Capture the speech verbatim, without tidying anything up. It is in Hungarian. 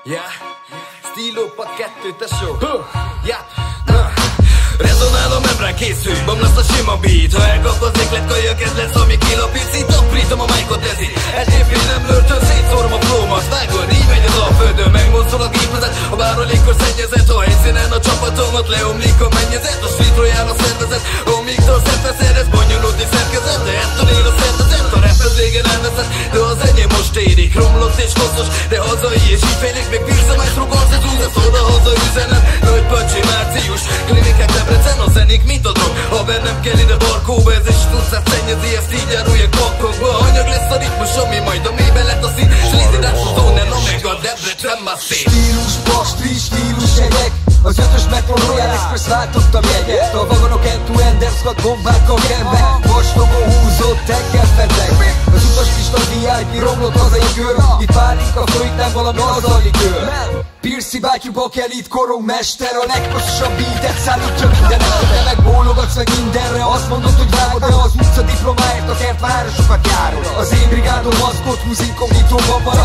Yeah, Stílópa kettő, tesó. Yeah, uh. Rezonál a membrán, készülj, bomlasz a sima beat. Ha elkap az ékletkaljak, ez lesz, ami kilapít. Szétaprítom a májkot, ezért eltépén nem lörtön, szétszórom a flómat. Vágod, így megy az alföldön, megmozdul a gépezet. Ha bár a légkor szennyezett, a helyszínen a csapatomat, leomlik a mennyezet. A street royale a szervezet, homiktól szervezet, ez bonyolult és szerkezet. De ettől él a szervezet, a rap ez régen elveszett. De az enyém most érik, romlott és koszos, de hazai és így félik. Még Pirsze Maestro, Garcezúz, ez oda-haza üzenet. Nagy Pacsi, Március, klinikák Debrecen, a zenék mint a drog. Ha bennem kell ide barkóba, ez is tudszát szennyezi, ezt így áruljak pakkokba. Anyag lesz a ritmus, ami majd a mélybe lett a szín. Slízidás a zónen, Omega, Debrecen, már szép. Stílus, pastri, stílus jegyek. Az ötös Metron Royal Express váltottam jegyet. A vagonok end-to-end, Scott bombákkal gembe. Vastogó húzott, teggel fedek. Az utas Pista vé i pé romlott hazai kör. Itt pálinka folyik, nem valami hazai kör. Pirci bátyú bakelit, korong mester. A legkossabb beatet szállítja mindenet. Te meg bólogatsz meg mindenre. Azt mondod, hogy vágod, de az utca diplomáért a kertvárosokat járod. Az én brigádom maszkot, húz inkognitó, van